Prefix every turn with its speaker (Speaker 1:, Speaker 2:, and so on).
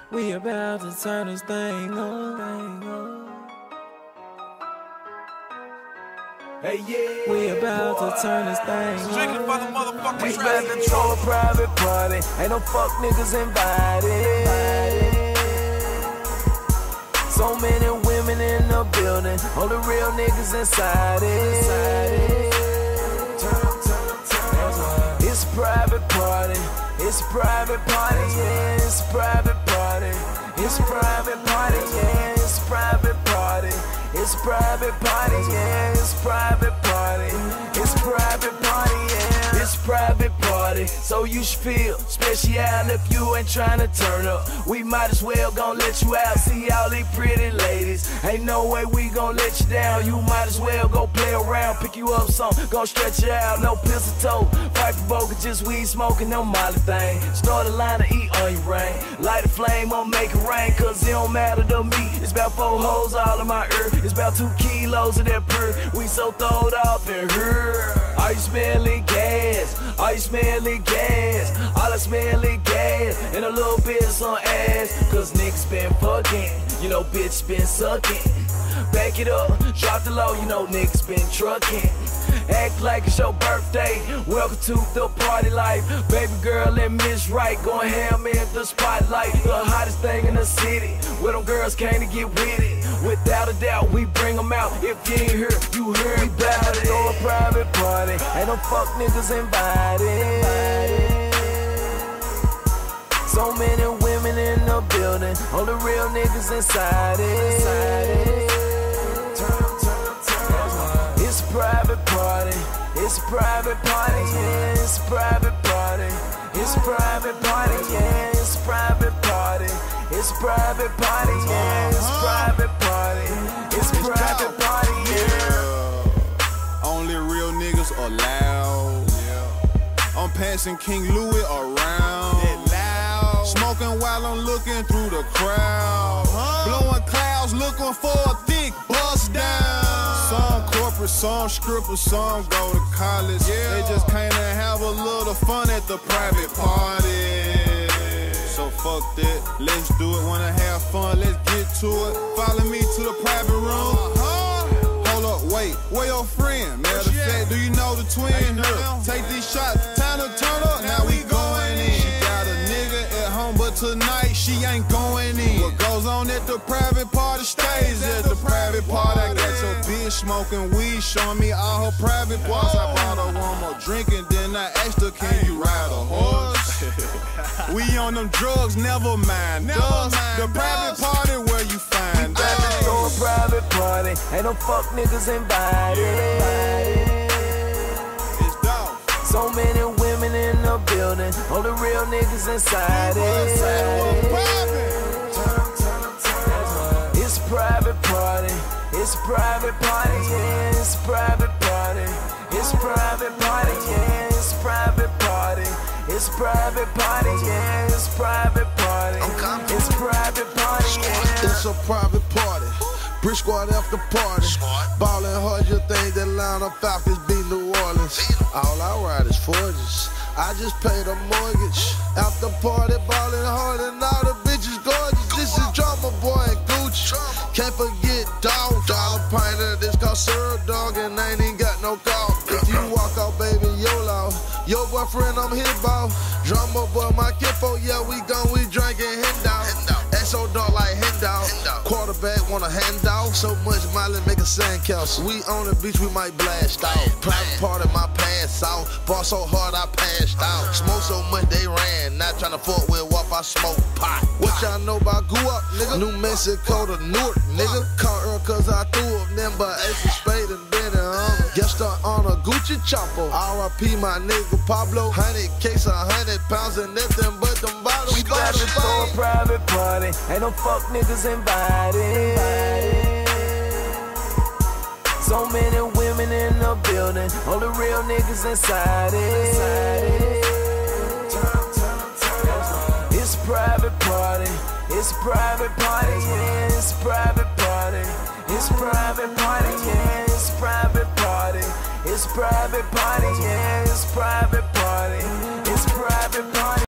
Speaker 1: We about to turn this thing on.
Speaker 2: Hey, yeah.
Speaker 1: We about to turn this thing on.
Speaker 3: Strictly for the motherfucking
Speaker 2: We
Speaker 3: trap.
Speaker 2: about to throw a private party. Ain't no fuck niggas invited. So many women in the building, all the real niggas inside it. It's a private party. It's a private party, yeah. It's a private party. It's a private party, yeah. It's a private party. It's a private party, yeah. It's a private party. It's a private party, yeah. It's a private party, so you should feel special if you ain't trying to turn up. We might as well gon' let you out. See all these pretty ladies. Ain't no way we gon' let you down. You might as well go play around, pick you up some, gon' stretch you out. No pistol toe, fight for boca, just weed smoking, no molly thing. Start a line to eat on your rain. Light a flame, I'll make it rain, cause it don't matter to me. It's about 4 hoes all in my ear. It's about 2 kilos of that purr. We so throwed off in her. Are you smelling gas? Are you smelling gas? All I smell is gas and a little bit of some ass. Cause niggas been fucking, you know bitch been sucking. Back it up, drop the low, you know niggas been trucking. Act like it's your birthday, welcome to the party life. Baby girl and Miss Right, going ham in the spotlight. The hottest thing in the city, where them girls came to get with it. Without a doubt, we bring them out. If you ain't here, you heard me about it. Throw a private party, ain't no fuck niggas invited. So many women in the building, all the real niggas inside it. It's a private party. It's a private party, yeah. It's a private party. It's a private party, yeah. It's a private party. It's a private party, yeah. It's a private party. It's a private party, yeah.
Speaker 3: Only real niggas allowed. I'm passing King Louis around. Smoking while I'm looking through the crowd. Blowing clouds, looking for a thick bust down. Some corporate, some strippers, some go to college. They just came to have a little fun at the private party. So fuck that, let's do it. Wanna have fun, let's get to it. Follow me to the private room. Hold up, wait, where your friend? Matter of fact, do you know the twin? Take these shots, time to turn up, now we going in. She got a nigga at home, but tonight she ain't going in. What goes on at the private party stays at the private party. I got your bitch smoking weed, showing me all her private parts. I bought her one more drink and then I asked her, can you ride a horse? We on them drugs, never mind us. The private party where you find us.
Speaker 2: Throw a private party, ain't no fuck niggas invited.
Speaker 3: It's dope.
Speaker 2: So many women in the building, all the real niggas inside it. It's a private party. It's a private party, yeah. It's a private party. It's a private party, yeah. It's a private party. It's a private party, yeah. It's a private party. It's a private party, yeah.
Speaker 4: It's a private party. Brick squad after party. Ballin' hard, you think that Atlanta Falcons beat New Orleans. All I ride is Forges. I just paid a mortgage. After party, ballin' hard and all the bitches gorgeous. This is Drama Boy and Gucci. Can't forget Dog. Dollar pint of this called Syrup Dog and I ain't even got no call. If you walk out, baby, YOLO. Your boyfriend, I'm hit ball. Drama Boy, my kinfo, yeah, we gone, we drinkin' handout. SO dog like handout. Quarterback want a handout. So much Molly make a sandcastle. We on the beach, we might blast out. Private party, my pants out. Ball so hard, I passed out. Smoke so much, they ran. Not tryna fuck with Wop, I smoke pot. What y'all know about Goo Up, nigga? New Mexico to Newark, nigga. Caught her cause I threw up them, but Ace of Spade and Benny Hunter. Guest star on a Gucci chopper. R.I.P. my nigga Pablo. 100 case, 100 pounds and nothing but them bottles.
Speaker 2: We about to throw a private party. Ain't no fuck niggas invited. So many women in the building, all the real niggas inside it. It's a private party. It's a private party, yeah. It's a private party. It's a private party, yeah. It's a private party. It's a private party, yeah. It's a private party. It's a private party.